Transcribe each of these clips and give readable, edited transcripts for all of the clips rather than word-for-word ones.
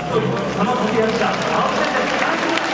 その立役者、青木先生、大丈夫でした。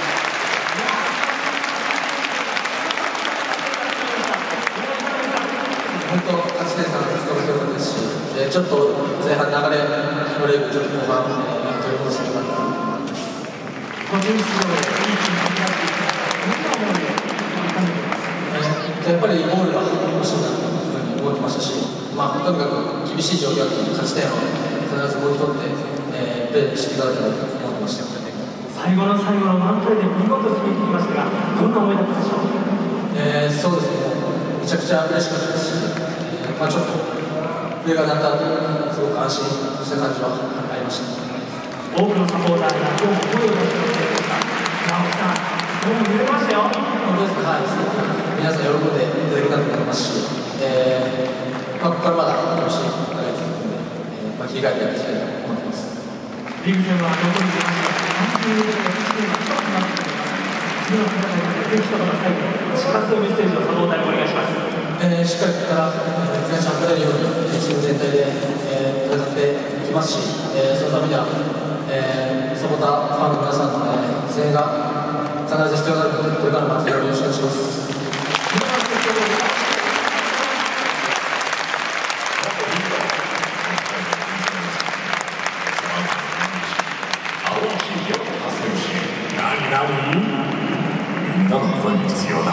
本当、勝ち点3のストレートですし、ちょっと前半流れ、ブレイク、ちょっと後半、取り戻してよかったな。 個人指導でいいチームになっていたどんな思いでやっぱりゴールが欲しいなというふうに思ってましたし、とにかく厳しい状況で勝ち点を必ずもぎ取って、プレーしていかなきゃと思ってました。 最後の最後のワンプレーで見事決めてきましたが、どんな思いだったでしょう。 そうですね、めちゃくちゃ嬉しかったですし、ちょっとプレーが鳴った後すごく安心した感じはありました。 多くのサポーターが今日も声を出してくれました。青木さん、もう揺れましたよ。 本当ですか、はい、皆さん喜んでいただけたと思いますし、ここからまだ楽しい1ヶ月切り替えてやっていきたいと思ってます。 リーグ戦は残り時間が30日の1年が1つになっています。次の戦いまでぜひとも最後に力強いメッセージをサポーターにお願いします。 しっかりここから皆さん取れるようにチーム全体で戦っていきますし、そのためにはサポーター、ファンの皆さんの声援が必ず必要なので、これからもよろしくお願いします。 みんなの声に必要だ。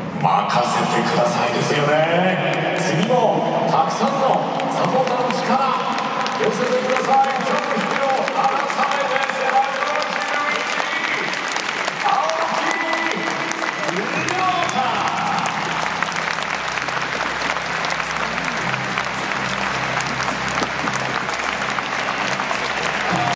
任せてくださいですよね。次もたくさんのサポーターの力